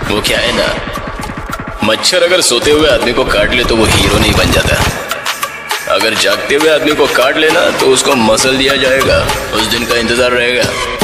वो क्या है ना, मच्छर अगर सोते हुए आदमी को काट ले तो वो हीरो नहीं बन जाता। अगर जागते हुए आदमी को काट लेना तो उसको मसल दिया जाएगा, उस दिन का इंतजार रहेगा।